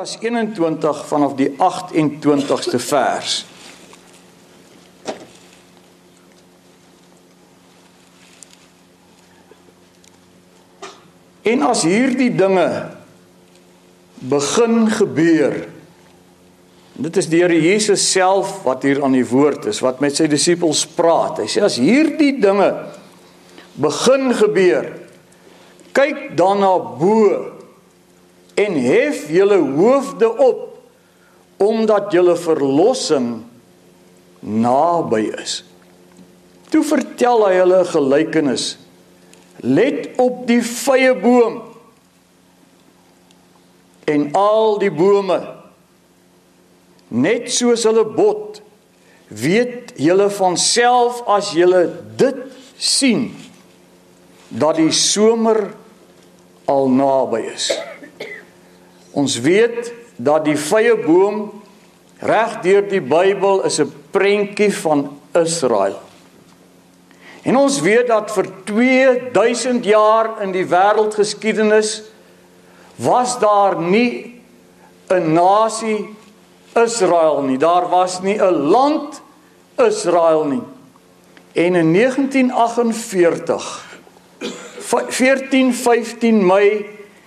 Lukas 21 vanaf die 28ste vers. En as hierdie dinge begin gebeur, dit is die Here Jesus self wat hier aan die woord is, wat met sy disippels praat. Hy sê, as hierdie dinge begin gebeur, kyk dan na bo en hef julle hoofde op, omdat julle verlossing naby is. Toe vertel hy hulle 'n gelykenis. Let op die vyeboom en al die bome, net soos hulle bot, weet julle van self as julle dit sien, dat die somer al naby is. Ons weet dat die vyeboom reg deur die Bybel is 'n prentjie van Israel. En ons weet dat vir 2000 jaar in die wêreldgeskiedenis was daar nie 'n nasie Israel nie. Daar was nie 'n land Israel nie. En in 1948, 14-15 Mei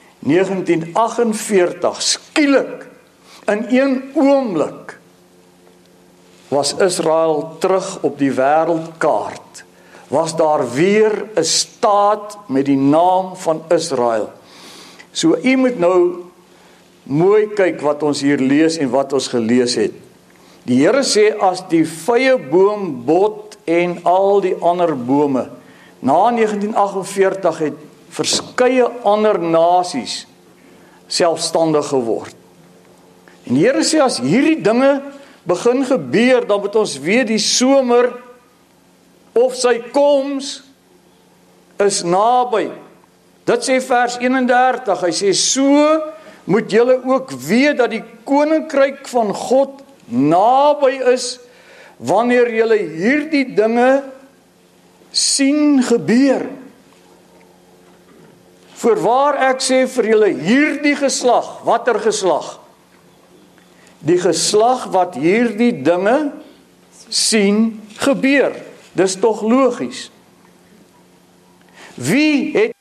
1948, skielik, in een oomblik, was Israel terug op die wêreldkaart. Was daar weer 'n staat met die naam van Israel. So u moet nou mooi kyk wat ons hier lees en wat ons gelees het. Die Here sê, as die vyeboom bot en al die ander bome, na 1948 het verskeie ander nasies selfstandig geword. En die Here sê, as hierdie dinge begin gebeur, dan moet ons weet die somer of sy koms is naby. Dit sê vers 31, hy sê, so moet julle ook weet dat die koninkryk van God naby is, wanneer julle hierdie dinge sien gebeur. Voorwaar ek sê vir julle, hierdie geslag, watter geslag? Die geslag wat hierdie dinge sien gebeur. Dis tog logies. Wie het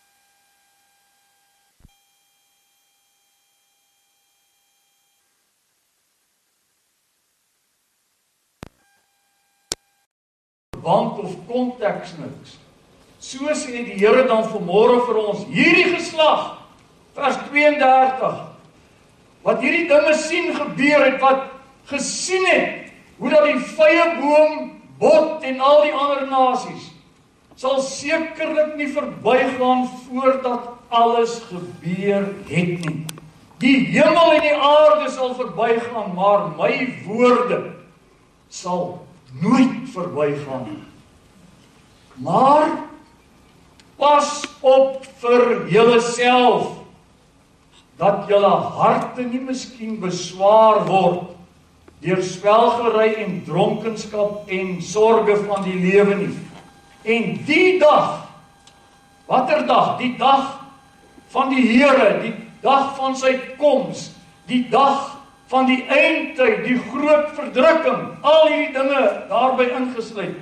verband of konteks niks? So sê die Here dan vanmôre vir ons, hierdie geslag, vers 32, wat hierdie dinge sien gebeur het, wat gesien het, hoe dat die vyeboom bot en al die ander nasies, sal sekerlik nie verbygaan voordat alles gebeur het nie. Die hemel en die aarde sal verbygaan, maar my woorde sal nooit verbygaan nie. Maar pas op vir julleself, dat julle harte nie miskien beswaar word deur spelgery en dronkenskap en sorge van die lewe nie. En die dag, watter dag? Die dag van die Here, die dag van sy koms, die dag van die eindtyd, die groot verdrukking, al hierdie dinge daarby ingesluit.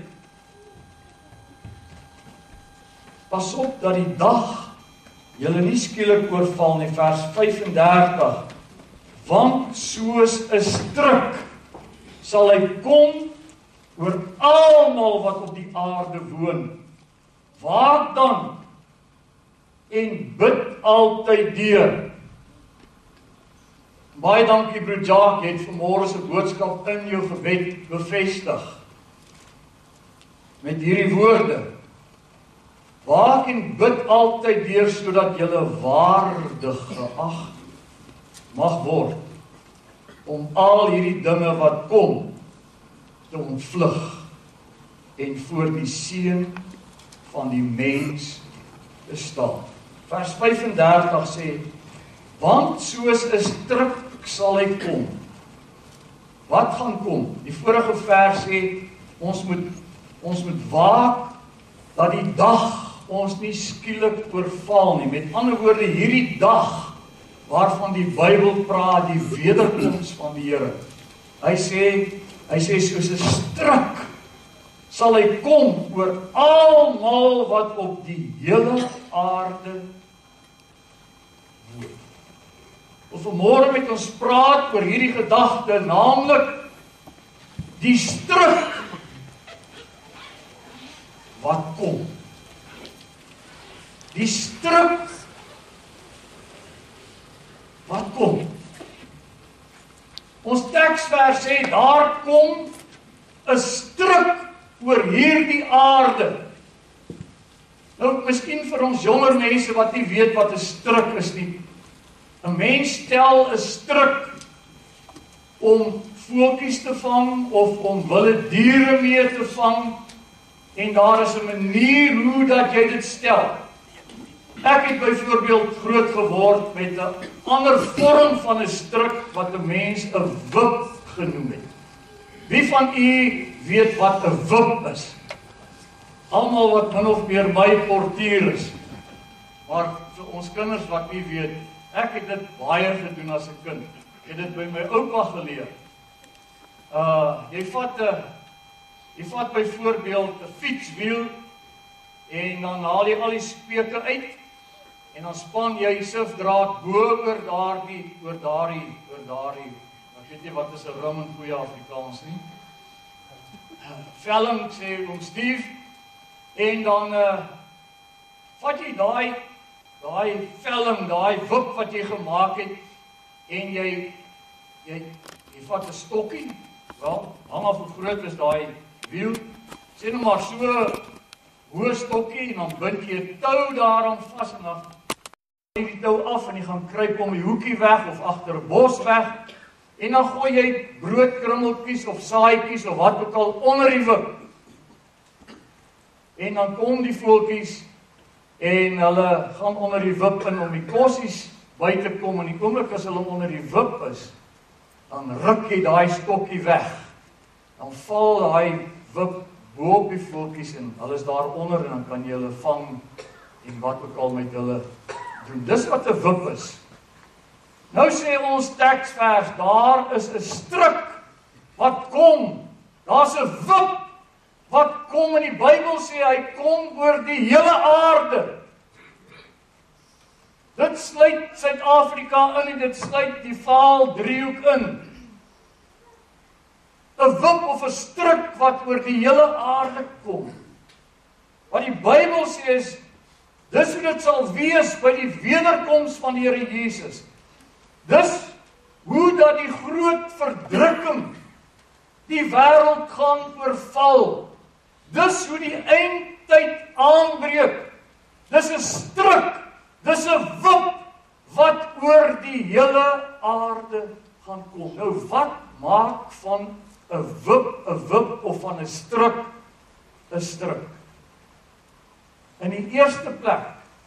Pas op dat die dag julle nie skielik oorval nie, vers 35. Want soos 'n struik sal hy kom oor almal wat op die aarde woon. Waak dan en bid altyd deur. Baie dankie broer Jacques, jy het vanmôre se boodskap in jou gebed bevestig. Met hierdie woorde. Waak en bid altyd deur, sodat julle waardig geag mag word om al hierdie dinge wat kom te ontvlug en voor die seun van die mens te staan. Vers 35 sê, want soos 'n struik sal hy kom. Wat gaan kom? Die vorige vers sê, ons moet waak dat die dag ons nie skielik oorval nie. Met ander woorde, hierdie dag waarvan die Bybel praat, die wederkoms van die Here. Hy sê soos 'n struik sal hy kom oor almal wat op die hele aarde woon. Ons vanmôre met ons praat oor hierdie gedagte, naamlik die struik wat kom. Die struik wat kom. Ons teksvers sê, daar kom 'n struik oor hierdie aarde. Nou, miskien vir ons jonger mense wat nie weet wat 'n struik is nie. 'n Mens stel 'n struik om voeltjies te vang of om wilde diere mee te vang, en daar is 'n manier hoe dat jy dit stel. Ek het byvoorbeeld groot geword met 'n ander vorm van 'n struik wat 'n mens 'n wip genoem het. Wie van u weet wat 'n wip is? Almal wat min of meer my portier is. Maar vir ons kinders wat nie weet, ek het dit baie gedoen as 'n kind. Ek het dit by my oupa geleer. Jy vat byvoorbeeld 'n fietswiel en dan haal jy al die speke uit en dan span jy sifdraad bo oor daardie, ek weet nie wat is 'n rim in goeie Afrikaans nie. Velling sê oom Steve, en dan vat jy daai velling, daai wip wat jy gemaak het, en jy vat 'n stokkie, wel, hang af hoe groot is daai wiel, sê nou maar so hoë stokkie, en dan bind jy 'n tou daaraan vas, en dan gooi jy die tou af, en jy gaan kruip om die hoekie weg, of agter 'n bos weg, en dan gooi jy broodkrummeltjies, of saaietjies, of wat ook al, onder die wip. En dan kom die voeltjies, en hulle gaan onder die wip in, om die kossies by te kom, en die oomblik as hulle onder die wip is, dan ruk jy daai stokkie weg. Dan val daai wip bo op die voeltjies, en hulle is daaronder, en dan kan jy hulle vang, en wat ook al met hulle doen. Dis wat 'n wip is. Nou sê ons teksvers, daar is 'n struik wat kom. Daar's 'n wip wat kom, en die Bybel sê hy kom oor die hele aarde. Dit sluit Suid-Afrika in, en dit sluit die Vaal-driehoek in. 'n Wip of 'n struik wat oor die hele aarde kom. Wat die Bybel sê is, dis hoe dit sal wees by die wederkoms van die Here Jesus. Dis hoe dat die groot verdrukking die wêreld gaan oorval. Dis hoe die eindtyd aanbreek. Dis 'n struik, dis 'n wip wat oor die hele aarde gaan kom. Nou wat maak van 'n wip of van 'n struik 'n struik? In die eerste plek,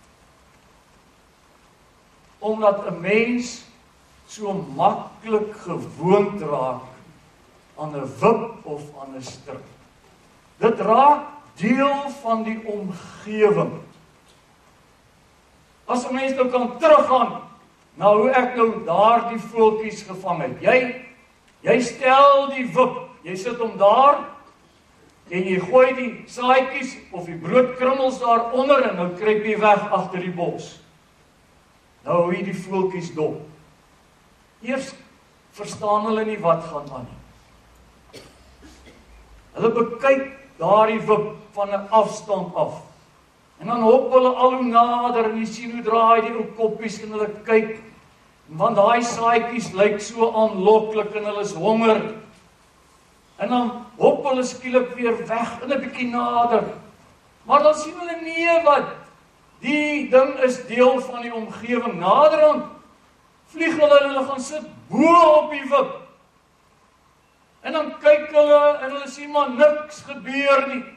omdat 'n mens so maklik gewoond raak aan 'n wip of aan 'n struik. Dit raak deel van die omgewing. As 'n mens nou kan teruggaan na hoe ek nou daardie voeltjies gevang het. Jy stel die wip, jy sit hom daar, en jy gooi die saaietjies of die broodkrummels daaronder, en nou kruip jy weg agter die bos. Nou hou jy die voeltjies dop. Eers verstaan hulle nie wat gaan aan nie. Hulle bekyk daardie wip van 'n afstand af. En dan hop hulle al hoe nader, en jy sien hoe draai die ou koppies, en hulle kyk, want daai saaietjies lyk so aanloklik, en hulle is honger. En dan hop hulle skielik weer weg, en 'n bietjie nader. Maar dan sien hulle nee wat, die ding is deel van die omgewing. Naderhand vlieg hulle, en hulle gaan sit bo op die wip. En dan kyk hulle, en hulle sien maar niks gebeur nie.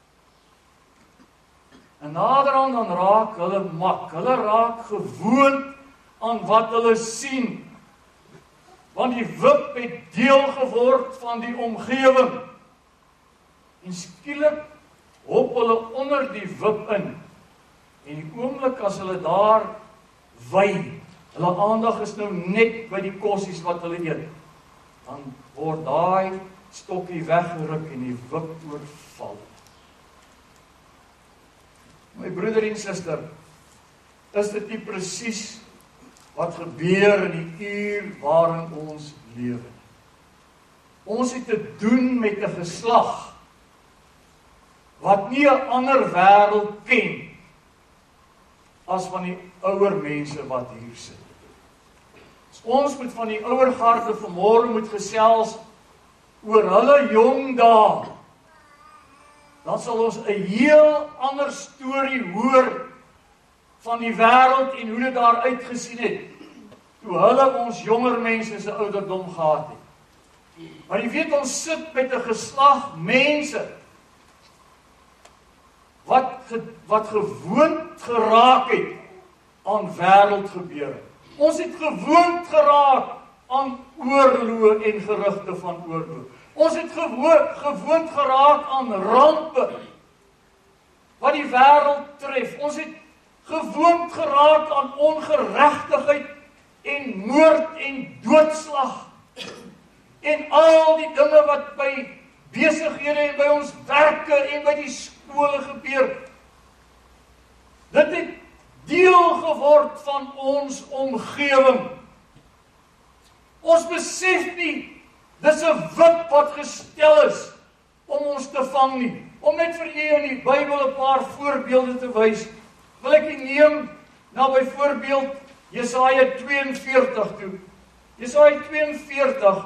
En naderhand dan raak hulle mak, hulle raak gewoond aan wat hulle sien. Want die wip het deel geword van die omgewing. En skielik hop hulle onder die wip in. En die oomblik as hulle daar wy, Hulle aandag is nou net by die kossies wat hulle eet. Dan word daai stokkie weggeruk en die wip oorval. My broeder en suster, is dit nie presies wat gebeur in die uur waarin ons lewe? Ons het te doen met 'n geslag wat nie 'n ander wêreld ken as van die ouer mense wat hier sit. Ons moet van die ouer garde vanmôre moet gesels oor hulle jong dae. Dan sal ons 'n heel ander storie hoor van die wêreld en hoe dit daar uitgesien het toe hulle ons jonger mense se ouderdom gehad het. Maar jy weet, ons sit met 'n geslag mense wat gewoond geraak het aan wêreldgebeure. Ons het gewoond geraak aan oorloë en gerugte van oorlog. Ons het gewoond geraak aan rampe wat die wêreld tref. Ons het gewoond geraak aan ongeregtigheid en moord en doodslag. En al die dinge wat by besighede en by ons werke en by die skole gebeur. Dit het deel geword van ons omgewing. Ons besef nie, dis 'n wip wat gestel is om ons te vang nie. Om net vir u in die Bybel 'n paar voorbeelde te wys, wil ek u neem na byvoorbeeld Jesaja 42 toe. Jesaja 42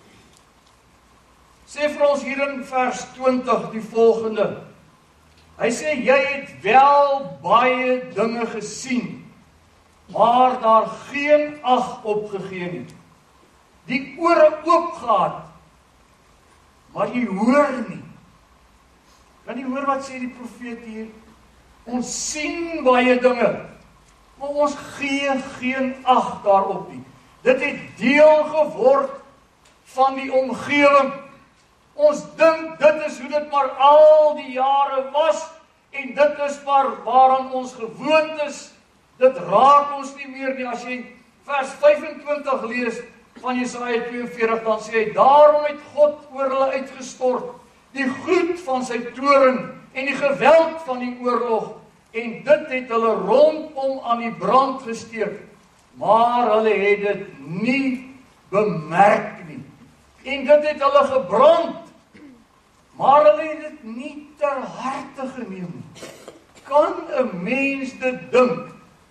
sê vir ons hier in vers 20 die volgende. Hy sê, jy het wel baie dinge gesien, maar daar geen ag op gegee nie. Die ore oop gehad, maar jy hoor nie. Kan jy hoor wat sê die profeet hier? Ons sien baie dinge, maar ons gee geen ag daarop nie. Dit het deel geword van die omgewing. Ons dink dit is hoe dit maar al die jare was en dit is maar waaraan ons gewoond is. Dit raak ons nie meer nie. As jy vers 25 lees van Jesaja 42, dan sê hy, daarom het God oor hulle uitgestort, die gloed van sy toorn en die geweld van die oorlog, en dit het hulle rondom aan die brand gesteek, maar hulle het dit nie bemerk nie. En dit het hulle gebrand, maar hulle het dit nie ter harte geneem nie. Kan 'n mens dit dink,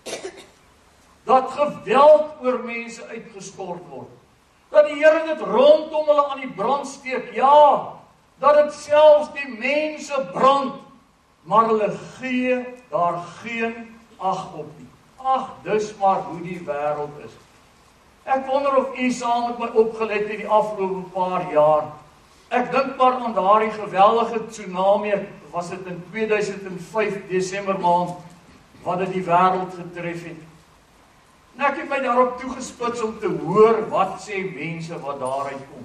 dat geweld oor mense uitgestort word? Dat die Here dit rondom hulle aan die brand steek? Ja, dat dit selfs die mense brand, maar hulle gee daar geen ag op nie. Ag, dis maar hoe die wêreld is. Ek wonder of u saam met my opgelet het die afgelope paar jaar. Ek dink maar aan daardie geweldige tsunami, was dit in 2005 Desember maand, wat dit die wêreld getref het. En ek het my daarop toegespits om te hoor wat sê mense wat daaruit kom.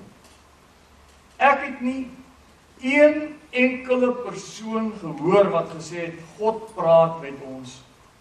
Ek het nie een enkele persoon gehoor wat gesê het, God praat met ons.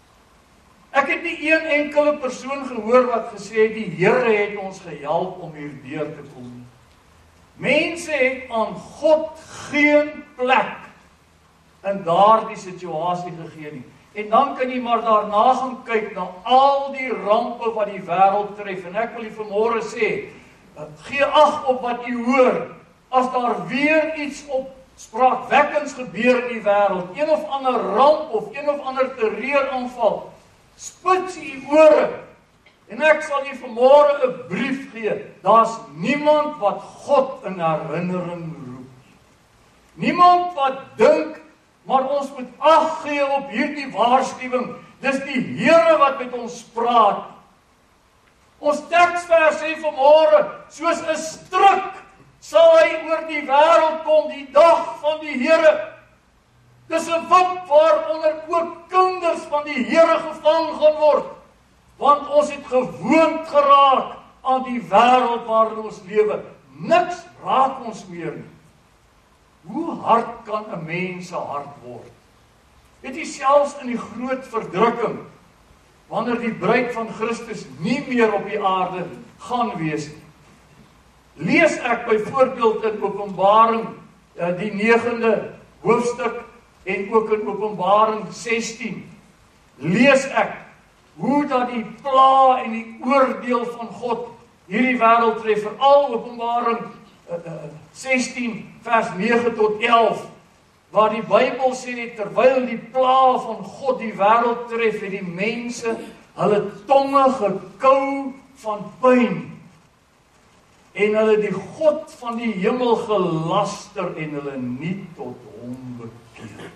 Ek het nie een enkele persoon gehoor wat gesê het, die Here het ons gehelp om hierdeur te kom nie. Mense het aan God geen plek in daardie situasie gegee nie. En dan kan jy maar daarna gaan kyk na al die rampe wat die wêreld tref. En ek wil jy vanmôre sê, gee ag op wat jy hoor. As daar weer iets opspraakwekkends gebeur in die wêreld, een of ander ramp of een of ander terreuraanval, spits jy ore. En ek sal jy vanmôre 'n brief gee. Daar's niemand wat God in herinnering roep. Niemand wat dink, maar ons moet ag gee op hierdie waarskuwing. Dis die Here wat met ons praat. Ons teksvers sê vanmôre, soos 'n struik sal hy oor die wêreld kom, die dag van die Here. Dis 'n wip waaronder ook kinders van die Here gevang gaan word. Want ons het gewoond geraak aan die wêreld waarin ons lewe. Niks raak ons meer nie. Hoe hard kan 'n mens se hart word? Weet jy, selfs in die groot verdrukking, wanneer die bruid van Christus nie meer op die aarde gaan wees nie. Lees ek byvoorbeeld in Openbaring, die 9de hoofstuk, en ook in Openbaring 16, lees ek hoe dat die pla en die oordeel van God hierdie wêreld tref, veral Openbaring 16 vers 9 tot 11, waar die Bybel sê, terwyl die pla van God die wêreld tref, het die mense hulle tonge gekou van pyn, en hulle die God van die hemel gelaster en hulle nie tot hom bekeer.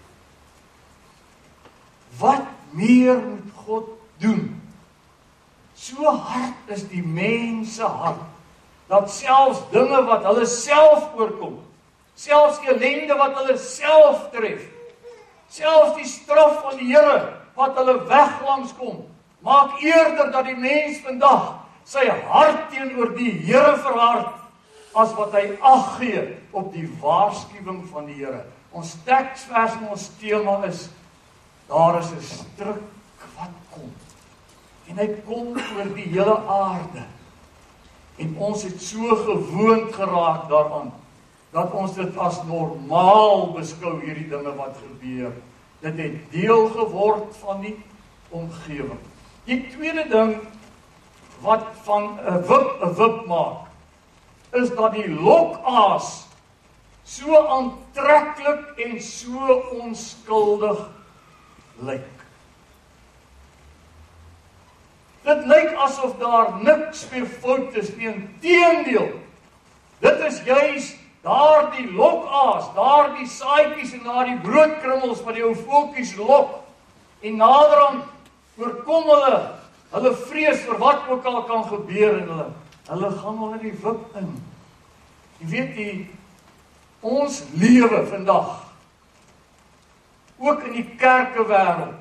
Wat meer moet God doen? So hard is die mense hart, dat selfs dinge wat hulle self oorkom, selfs ellende wat hulle self tref, selfs die straf van die Here wat hulle weg langs kom, maak eerder dat die mens vandag sy hart teenoor die Here verhard, as wat hy ag gee op die waarskuwing van die Here. Ons teksvers en ons tema is, daar is 'n struik wat kom, en hy kom oor die hele aarde, en ons het so gewoond geraak daaraan, dat ons dit as normaal beskou, hierdie dinge wat gebeur. Dit het deel geword van die omgewing. Die tweede ding, wat van 'n wip maak, is dat die lokaas so aantreklik en so onskuldig lyk. Dit lyk asof daar niks meer fout is nie, inteendeel. Dit is juis daardie lokaas, daardie saadjies en daardie broodkrummels wat die ou voeltjies lok, en naderhand oorkom hulle vrees vir wat ook al kan gebeur, en hulle gaan onder die wip in. Jy weet ons lewe vandag, ook in die kerkewêreld,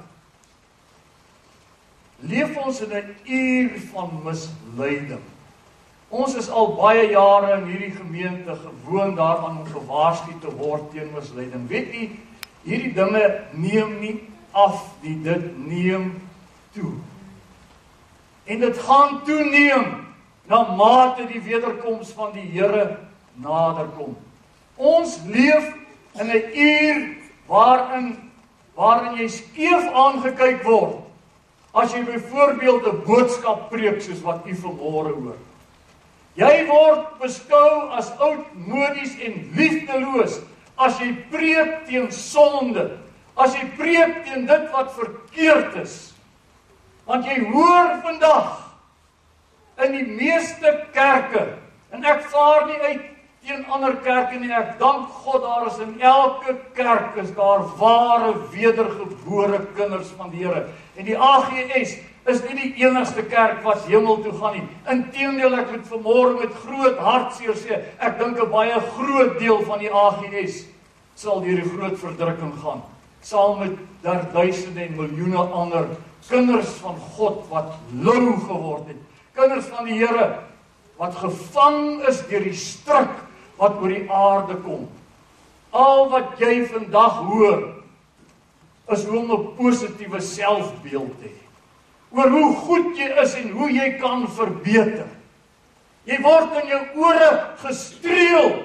leef ons in 'n uur van misleiding. Ons is al baie jare in hierdie gemeente gewoon daaraan om gewaarsku te word teen misleiding. Weet jy, hierdie dinge neem nie af nie, dit neem toe. En dit gaan toeneem na mate die wederkoms van die Here naderkom. Ons leef in 'n uur waarin jy skeef aangekyk word, as jy byvoorbeeld 'n boodskap preek soos wat u vanmôre hoor. Jy word beskou as oudmodies en liefdeloos as jy preek teen sonde, as jy preek teen dit wat verkeerd is. Want jy hoor vandag in die meeste kerke, en ek vaar nie uit teen ander kerke nie, ek dank God, daar is in elke kerk is daar ware wedergebore kinders van die Here. En die AGS is nie die enigste kerk wat hemel toe gaan nie. Inteendeel, ek moet vanmôre met groot hartseer sê, ek dink 'n baie groot deel van die AGS sal deur die groot verdrukking gaan, saam met duisende en miljoene ander kinders van God wat lou geword het, kinders van die Here wat gevang is deur die struik wat oor die aarde kom. Al wat jy vandag hoor, is hoe om 'n positiewe selfbeeld te hê, oor hoe goed jy is en hoe jy kan verbeter. Jy word in jou ore gestreel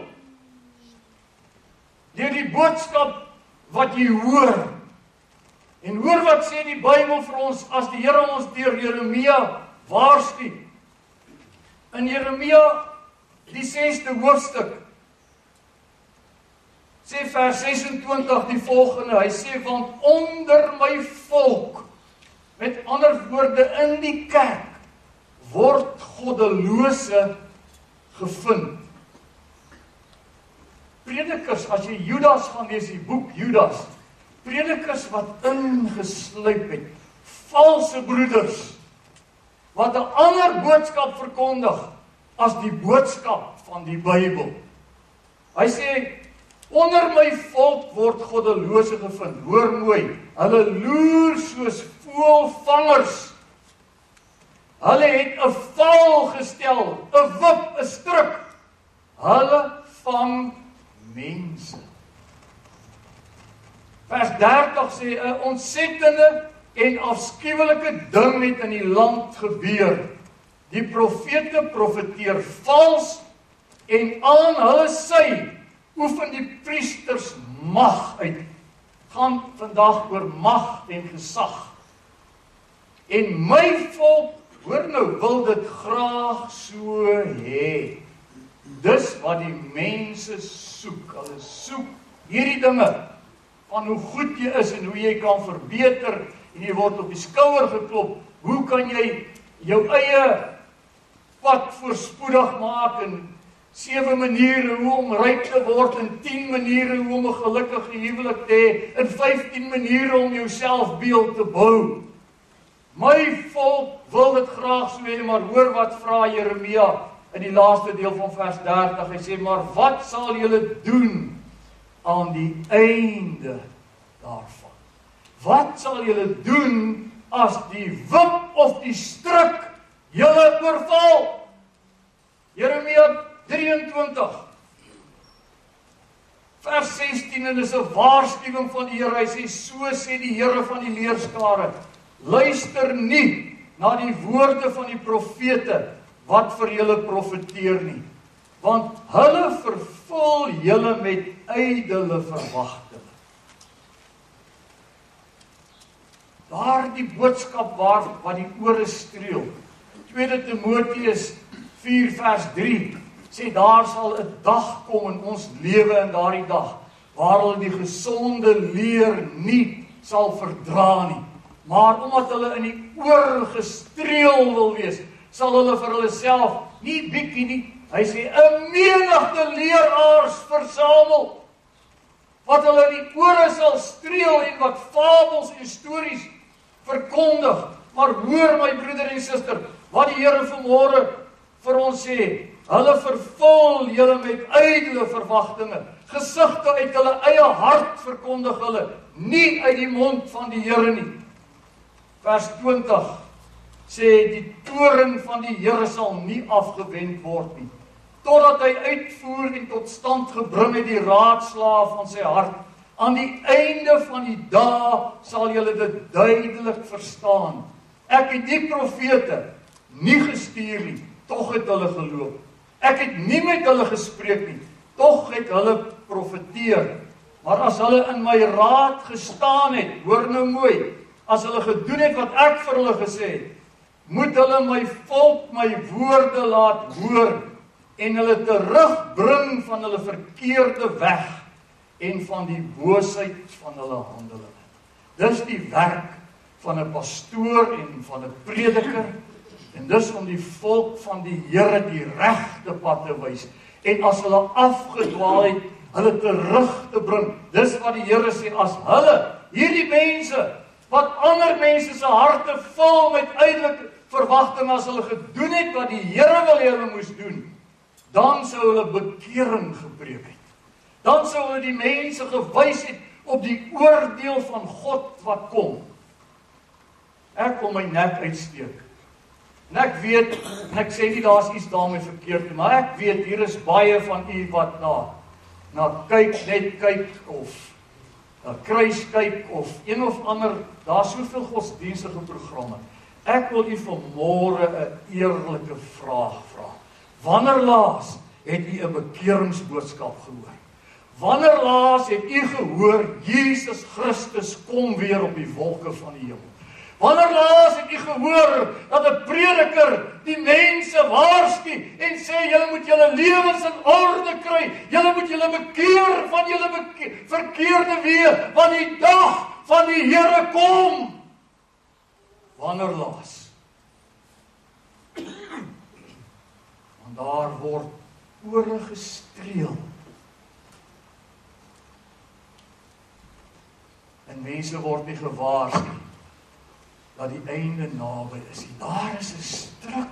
deur die boodskap wat jy hoor. En hoor wat sê die Bybel vir ons, as die Here ons deur Jeremia waarsku. In Jeremia, die 6de hoofstuk, sê vers 26 die volgende, hy sê, want onder my volk, met ander woorde in die kerk, word goddelose gevind. Predikers, as jy Judas gaan lees, die boek Judas, predikers wat ingesluip het, valse broeders, wat 'n ander boodskap verkondig as die boodskap van die Bybel. Hy sê, onder my volk word goddelose gevind. Hoor mooi, hulle loer soos voëlvangers. Hulle het 'n val gestel, 'n wip, 'n struik. Hulle vang mense. Vers 30 sê, 'n ontsettende en afskuwelike ding het in die land gebeur. Die profete profeteer vals en aan hulle sy oefen die priesters mag uit. Gaan vandag oor mag en gesag. En my volk, hoor nou, wil dit graag so hê. Dis wat die mense soek. Hulle soek hierdie dinge van hoe goed jy is en hoe jy kan verbeter en jy word op die skouer geklop. Hoe kan jy jou eie pad voorspoedig maak en 7 maniere hoe om ryk te word en 10 maniere hoe om 'n gelukkige huwelik te hê en 15 maniere om jou selfbeeld te bou. My volk wil dit graag so hê, maar hoor wat vra Jeremia in die laaste deel van vers 30. Hy sê, maar wat sal julle doen aan die einde daarvan? Wat sal julle doen as die wip of die struik julle oorval? Jeremia 23 vers 16 en dis 'n waarskuwing van die Here. Hy sê, so sê die Here van die leerskare, luister nie na die woorde van die profete wat vir julle profeteer nie, want hulle vervul julle met ydelle verwagtinge. Daardie boodskap wat die ore streel. 2 Timoteus 4 vers 3 sê daar sal 'n dag kom in ons lewe in daardie dag waar hulle die gesonde leer nie sal verdra nie, maar omdat hulle in die oor gestreel wil wees, sal hulle vir hulle self nie bietjie nie, hy sê 'n menigte leraars versamel wat hulle in die ore sal streel en wat fabels en stories verkondig. Maar hoor my broeder en suster, wat die Here vanmôre vir ons sê, hulle vervul julle met ydelle verwagtinge, gesigte uit hulle eie hart verkondig hulle, nie uit die mond van die Here nie. Vers 20 sê, die toorn van die Here sal nie afgewend word nie, totdat hy uitvoer en tot stand gebring het die raadslae van sy hart. Aan die einde van die dae sal julle dit duidelik verstaan. Ek het die profete nie gestuur nie, tog het hulle geloop. Ek het nie met hulle gespreek nie, tog het hulle profeteer. Maar as hulle in my raad gestaan het, hoor nou mooi, as hulle gedoen het wat ek vir hulle gesê het, moet hulle my volk my woorde laat hoor en hulle terugbring van hulle verkeerde weg en van die boosheid van hulle handelinge. Dis die werk van 'n pastoor en van 'n prediker, en dis om die volk van die Here die regte pad te wys, en as hulle afgedwaal het, hulle terug te bring. Dis wat die Here sê, as hulle, hierdie mense, wat ander mense se harte vul met ydelike verwagting, as hulle gedoen het wat die Here wil hê hulle moes doen, dan sou hulle bekering gepreek het. Dan sou hulle die mense gewys het op die oordeel van God wat kom. Ek wil my nek uitsteek. En ek weet, en ek sê nie daar's iets daarmee verkeerd nie, maar ek weet, hier is baie van u wat na kyk, net kyk, of na kruis kyk, of een of ander, daar's soveel godsdienstige programme. Ek wil u vanmôre 'n eerlike vraag vra. Wanneer laas het u 'n bekeringsboodskap gehoor? Wanneer laas het u gehoor, Jesus Christus kom weer op die wolke van die hemel? Wanneer laas het u gehoor, dat 'n prediker die mense waarsku en sê, julle moet julle lewens in orde kry, julle moet julle bekeer van julle verkeerde weë, want die dag van die Here kom? Wanneer laas? Want daar word ore gestreel. En mense word nie gewaarsku dat die einde naby is. Daar is 'n struik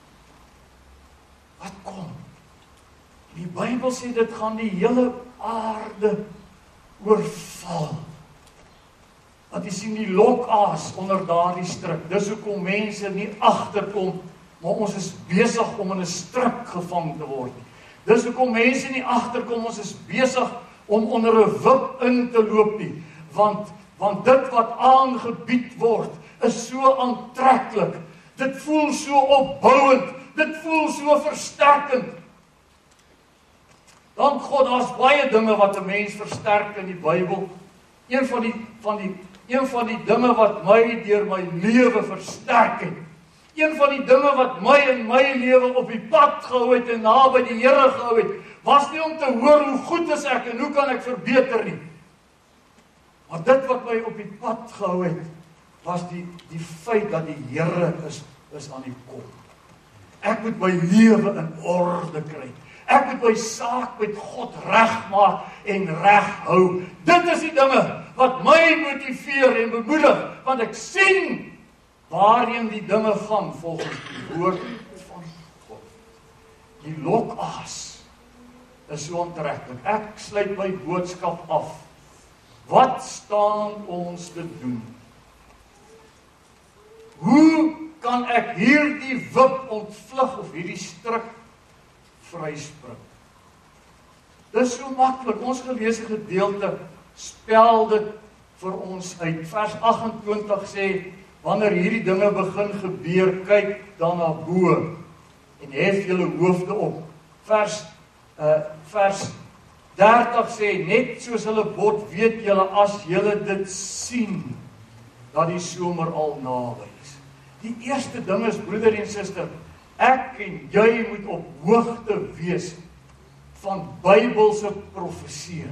wat kom. Die Bybel sê dit gaan die hele aarde oorval. Want jy sien die lokaas onder daardie struik. Dis hoekom mense nie agterkom, maar ons is besig om in 'n struik gevang te word. Dis hoekom mense nie agterkom, ons is besig om onder 'n wip in te loop nie. Want Want dit wat aangebied word, is so aantreklik. Dit voel so opbouend, dit voel so versterkend. Dank God, daar's baie dinge wat 'n mens versterk in die Bybel. Een van die dinge wat my deur my lewe versterk het. Een van die dinge wat my in my lewe op die pad gehou het en naby die Here gehou het, was nie om te hoor hoe goed is ek en hoe kan ek verbeter nie. Maar dit wat my op die pad gehou het, was die feit dat die Here is aan die kom. Ek moet my lewe in orde kry. Ek moet my saak met God regmaak en reghou. Dit is die dinge wat my motiveer en bemoedig, want ek sien waarheen die dinge gaan volgens die woord van God. Die lokaas is so aantreklik. Ek sluit my boodskap af. Wat staan ons te doen? Hoe kan ek hierdie wip ontvlug of hierdie stryk vryspring? Dis so maklik. Ons geleesde gedeelte spel dit vir ons uit. Vers 28 sê, wanneer hierdie dinge begin gebeur, kyk dan na bo en hef julle hoofde op. Vers 30 sê, net soos hulle bot, weet julle as julle dit sien, dat die somer al naby is. Die eerste ding is, broeder en suster, ek en jy moet op hoogte wees van Bybelse profeseë.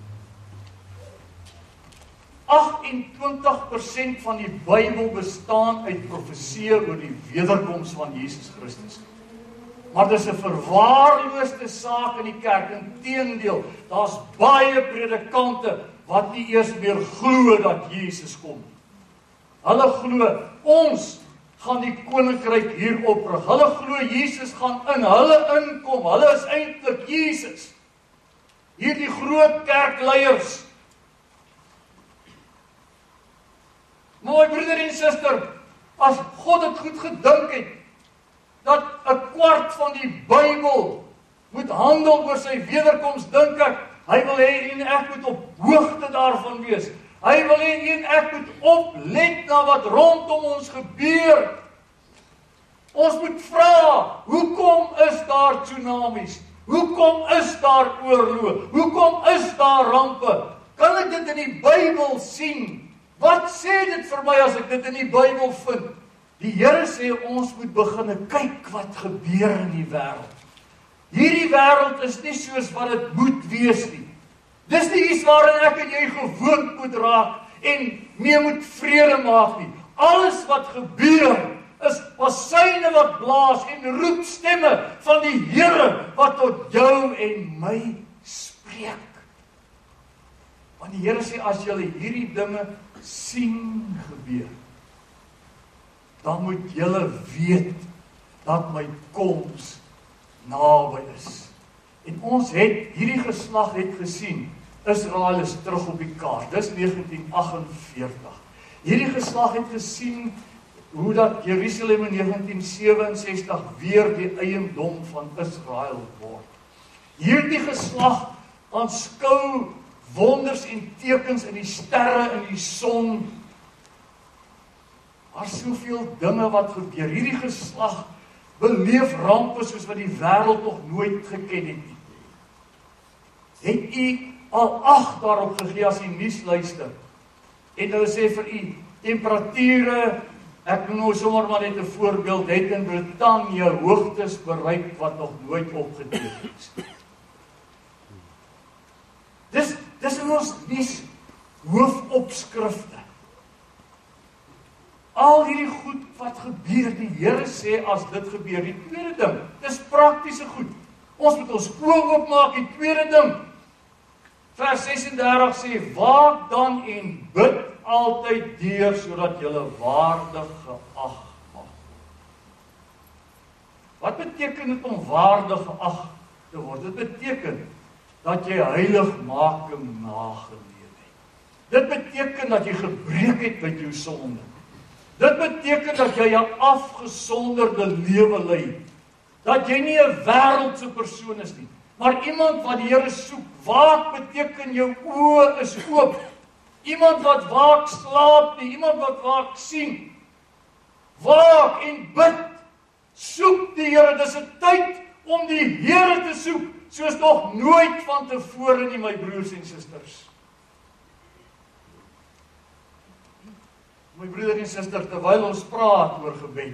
28% van die Bybel bestaan uit profeseë oor die wederkoms van Jesus Christus. Maar dis 'n verwaarloosde saak in die kerk. Inteendeel, daar's baie predikante wat nie eers meer glo dat Jesus kom. Hulle glo ons gaan die koninkryk hier oprig. Hulle glo Jesus gaan in hulle inkom. Hulle is eintlik Jesus. Hierdie groot kerkleiers. Mooi broeder en suster, as God het goed gedink het, dat 'n kwart van die Bybel moet handel oor sy wederkoms, dink ek, hy wil hê en ek moet op hoogte daarvan wees. Hy wil hê en ek moet oplet na wat rondom ons gebeur. Ons moet vra, hoekom is daar tsunamies? Hoekom is daar oorloë? Hoekom is daar rampe? Kan ek dit in die Bybel sien? Wat sê dit vir my as ek dit in die Bybel vind? Die Here sê ons moet begin kyk wat gebeur in die wêreld. Hierdie wêreld is nie soos wat dit moet wees nie. Dis nie iets waarin ek en jy gewoond moet raak en mee moet vrede maak nie. Alles wat gebeur is basyne wat blaas en roepstemme van die Here wat tot jou en my spreek. Want die Here sê, as julle hierdie dinge sien gebeur, dan moet julle weet dat my koms naby is. En ons het, hierdie geslag het gesien, Israel is terug op die kaart. Dis 1948. Hierdie geslag het gesien hoe dat Jerusalem in 1967 weer die eiendom van Israel word. Hierdie geslag aanskou wonders en tekens in die sterre, in die son. Daar is soveel dinge wat gebeur. Hierdie geslag beleef rampe soos wat die wêreld nog nooit geken het nie. Het u al ag daarop gegee as u nuus luister? En hulle sê vir u, temperature, ek noem nou sommer maar net 'n voorbeeld, het in Brittanje hoogtes bereik wat nog nooit opgeteken is. Dis in ons nuus hoofopskrifte. Al hierdie goed wat gebeur, die Here sê as dit gebeur, die tweede ding, dis praktiese goed. Ons moet ons oë oopmaak, die tweede ding. Vers 36 sê, waak dan en bid altyd deur, sodat julle waardig geag mag. Wat beteken dit om waardig geag te word? Dit beteken dat jy heiligmaking nageleef het. Dit beteken dat jy gebreek het met jou sonde. Dit beteken dat jy 'n afgesonderde lewe lei. Dat jy nie 'n wêreldse persoon is nie, maar iemand wat die Here soek. Waak beteken jou oë is oop. Iemand wat waak slaap nie, iemand wat waak sien. Waak en bid. Soek die Here, dis 'n tyd om die Here te soek, soos nog nooit van tevore nie, my broers en susters. My broeder en suster, terwyl ons praat oor gebed,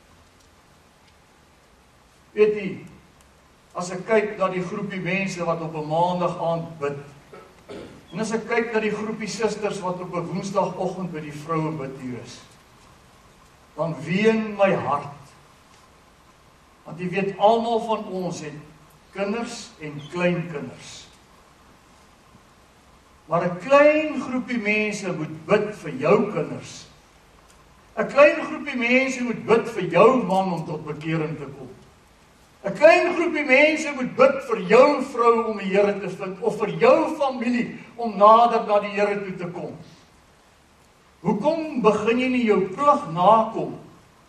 weet jy, as ek kyk na die groepie mense wat op 'n maandag aand bid, en as ek kyk na die groepie susters wat op 'n woensdagoggend by die vroue bid hier is, dan ween my hart. Want jy weet, almal van ons het kinders en kleinkinders. Maar 'n klein groepie mense moet bid vir jou kinders. 'n Klein groepie mense moet bid vir jou man om tot bekering te kom. 'n Klein groepie mense moet bid vir jou vrou om die Here te vind, of vir jou familie om nader na die Here toe te kom. Hoekom begin jy nie jou plig nakom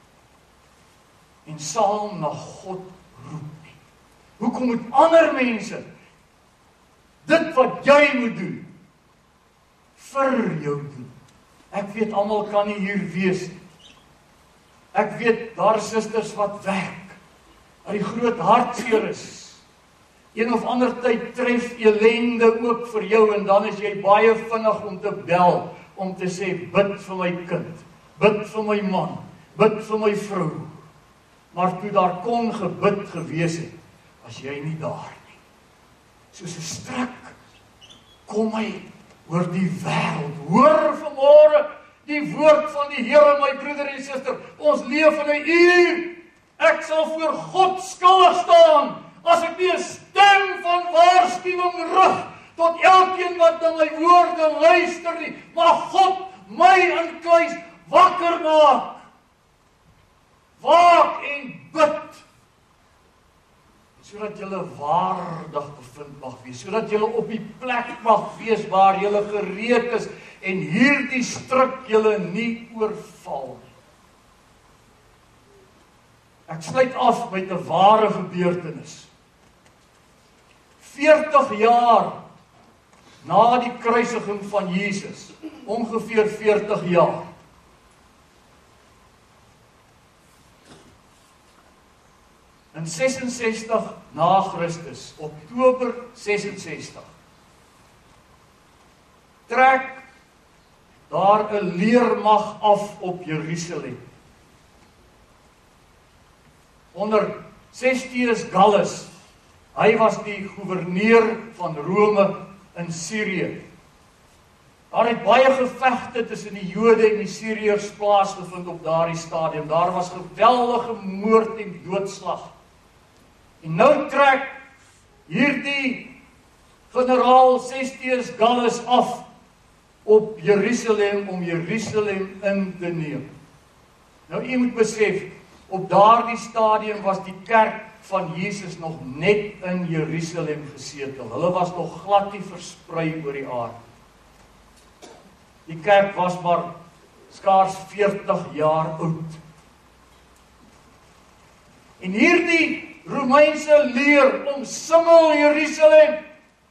en saam na God roep nie? Hoekom moet ander mense dit wat jy moet doen vir jou doen? Ek weet almal kan nie hier wees nie. Ek weet daar is susters wat werk, wat die groot hartseer is. Een of ander tyd tref ellende ook vir jou en dan is jy baie vinnig om te bel, om te sê, bid vir my kind, bid vir my man, bid vir my vrou. Maar toe daar kon gebid gewees het, was jy nie daar nie. Soos 'n stryk kom hy oor die wêreld. Hoor vanmôre die woord van die Here, my broeder en suster. Ons leef in 'n uur. Ek sal voor God skuldig staan as ek nie 'n stem van waarskuwing rig tot elkeen wat na my woorde luister nie. Maar God my in kluis wakker maak. Waak en bid, sodat julle waardig bevind mag wees, sodat julle op die plek mag wees waar julle gereed is en hierdie struik julle nie oorval nie. Ek sluit af met 'n ware gebeurtenis. 40 jaar na die kruisiging van Jesus, ongeveer 40 jaar, in 66 na Christus, Oktober 66, trek daar 'n leermag af op Jerusalem. Onder Sestius Gallus, hy was die goewerneur van Rome in Sirië. Daar het baie gevegte tussen die Jode en die Siriërs plaasgevind op daardie stadium. Daar was geweldige moord en doodslag. En nou trek hierdie generaal Sestius Gallus af op Jerusalem om Jerusalem in te neem. Nou u moet besef, op daardie stadium was die kerk van Jesus nog net in Jerusalem gesetel. Hulle was nog glad nie versprei oor die aarde. Die kerk was maar skaars 40 jaar oud. En hierdie Romeinse leer omsingel Jerusalem.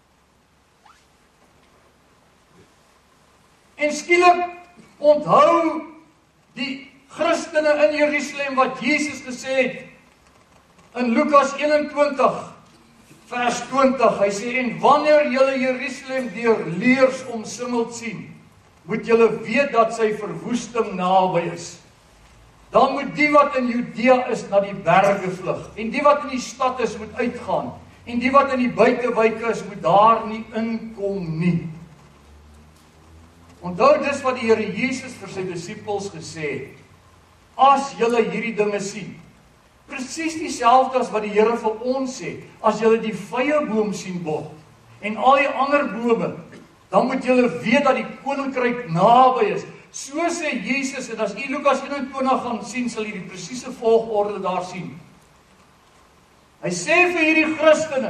En skielik onthou die Christene in Jerusalem wat Jesus gesê het in Lukas 21 vers 20. Hy sê, en wanneer julle Jerusalem deur leers omsingeld sien, moet julle weet dat sy verwoesting naby is. Dan moet die wat in Judea is na die berge vlug, en die wat in die stad is moet uitgaan, en die wat in die buitewyke is moet daar nie inkom nie. Onthou dis wat die Here Jesus vir sy disippels gesê het. As julle hierdie dinge sien, presies dieselfde as wat die Here vir ons sê, as julle die vyeboom sien bot, en al die ander bome, dan moet julle weet dat die koninkryk naby is. So sê Jesus, en as u Lukas 21 gaan sien, sal jy die presiese volgorde daar sien. Hy sê vir hierdie Christene,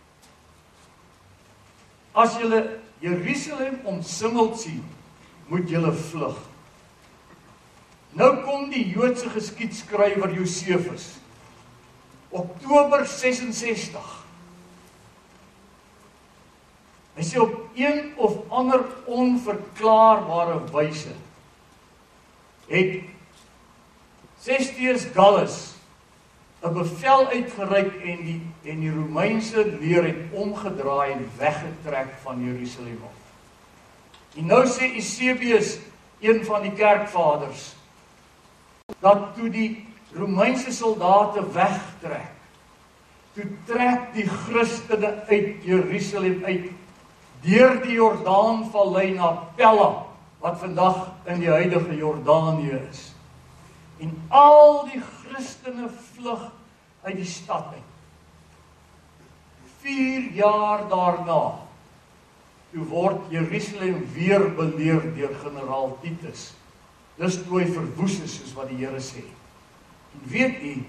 as julle Jerusalem omsingeld sien, moet julle vlug. Nou kom die Joodse geskiedskrywer Josefus, Oktober 66. Hy sê op een of ander onverklaarbare wyse het Sestius Gallus 'n bevel uitgereik en die Romeinse leer het omgedraai en weggetrek van Jerusalem af. En nou sê Eusebius, een van die kerkvaders, dat toe die Romeinse soldate wegtrek, toe trek die Christene uit Jerusalem uit, deur die Jordaanvallei na Pella, wat vandag in die huidige Jordanië is. En al die Christene vlug uit die stad uit. 4 jaar daarna, toe word Jerusalem weer beleer deur generaal Titus. Dis toe hy verwoes is, soos wat die Here sê. En weet u,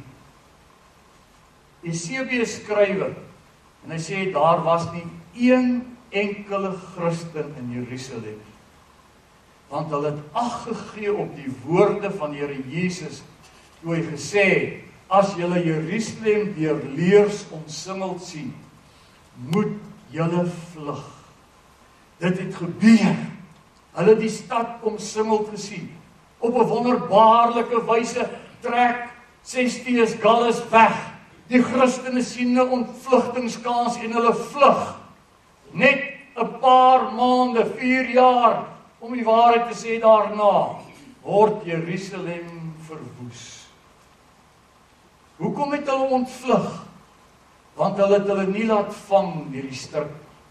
Eusebius skrywe, en hy sê daar was nie een enkele Christen in Jerusalem, want hulle het ag gegee op die woorde van die Here Jesus, toe hy gesê, as julle Jerusalem deur leers omsingeld sien, moet julle vlug. Dit het gebeur. Hulle het die stad omsingeld gesien. Op 'n wonderbaarlike wyse trek Sestius Gallus weg. Die Christene sien 'n ontvlugtingskans en hulle vlug. Net 'n paar maande, 4 jaar, om die waarheid te sê daarna, word Jerusalem verwoes. Hoekom het hulle ontvlug? Want hulle het hulle nie laat vang deur die struik.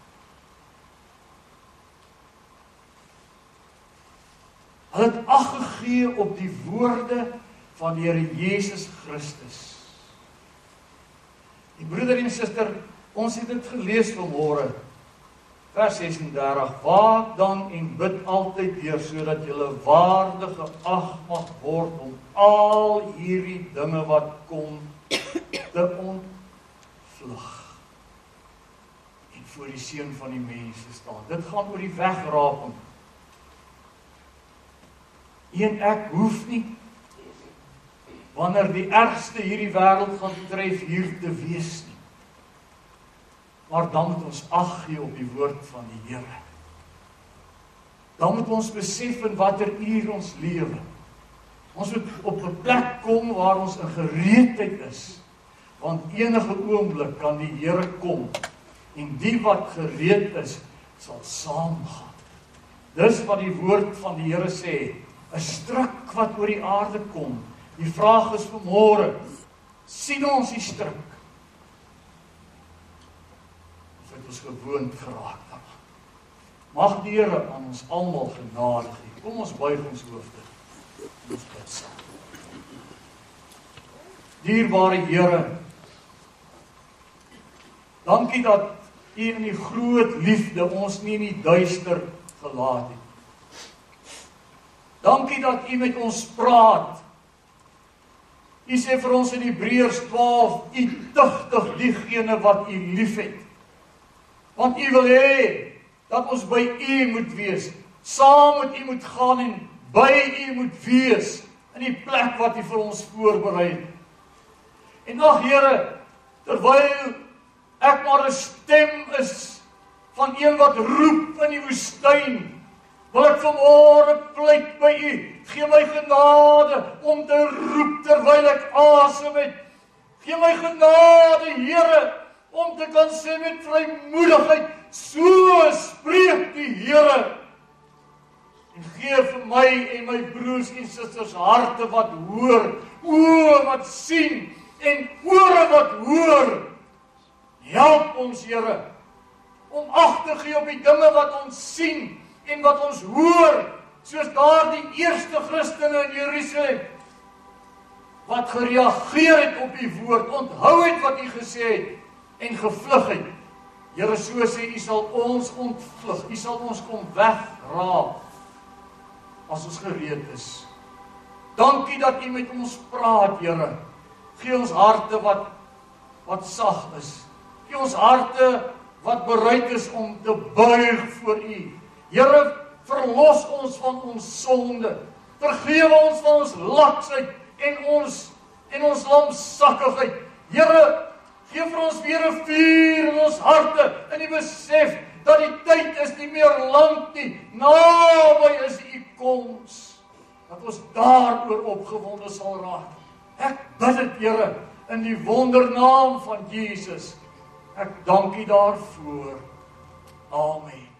Hulle het ag gegee op die woorde van die Here Jesus Christus. Die broeder en suster, ons het dit gelees vanmôre. Vers 36, waak dan en bid altyd deur, sodat julle waardig geag mag word om al hierdie dinge wat kom te ontvlug en voor die seun van die mense staan. Dit gaan oor die wegraping. En ek hoef nie, wanneer die ergste hierdie wêreld gaan tref, hier te wees nie. Maar dan moet ons ag gee op die woord van die Here. Dan moet ons besef in watter uur ons lewe. Ons moet op 'n plek kom waar ons in gereedheid is, want enige oomblik kan die Here kom, en die wat gereed is, sal saamgaan. Dis wat die woord van die Here sê, 'n struik wat oor die aarde kom. Die vraag is vanmôre, sien ons die struik? Of het ons gewoond geraak daaraan? Mag die Here aan ons almal genade gee. Kom ons buig ons hoofde. Ons bid saam. Dierbare Here, dankie dat U in die groot liefde ons nie in die duister gelaat het. Dankie dat U met ons praat. U sê vir ons in Hebreërs 12, U tugtig diegene wat U liefhet. Want U wil hê dat ons by U moet wees, saam met U moet gaan en by U moet wees, in die plek wat U vir ons voorberei het. En ag Here, terwyl ek maar 'n stem is van een wat roep in die woestyn, wil ek vanmôre pleit by U, gee my genade om te roep terwyl ek asem het. Gee my genade, Here, om te kan sê met vrymoedigheid, so spreek die Here. En gee vir my en my broers en susters harte wat hoor, oë wat sien en ore wat hoor. Help ons, Here, om ag te gee op die dinge wat ons sien en wat ons hoor, soos daardie eerste Christene in Jerusalem, wat gereageer het op U woord, onthou het wat U gesê het, en gevlug het. Here, so sê U sal ons ontvlug, U sal ons kom wegraap, as ons gereed is. Dankie dat U met ons praat, Here. Gee ons harte wat sag is. Gee ons harte wat bereid is om te buig voor U. Here, verlos ons van ons sonde. Vergewe ons van ons laksheid en ons lamsakkigheid. Here, gee vir ons weer 'n vuur in ons harte, in die besef dat die tyd is nie meer lank nie, naby is u koms, dat ons daaroor opgewonde sal raak. Ek bid dit, Here, in die wondernaam van Jesus. Ek dank u daarvoor. Amen.